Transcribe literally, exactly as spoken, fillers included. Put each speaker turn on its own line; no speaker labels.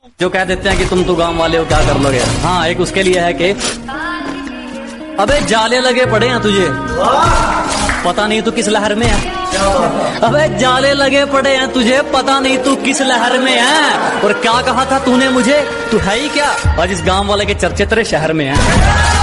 जो कह देते हैं कि तुम तो गांव वाले हो क्या कर लोगे। हाँ, एक उसके लिए है कि अबे जाले लगे पड़े हैं तुझे, पता नहीं तू किस लहर में है। अबे जाले लगे पड़े हैं तुझे, पता नहीं तू किस लहर में है। और क्या कहा था तूने मुझे, तू है ही क्या। आज इस गांव वाले के चर्चे तेरे शहर में है।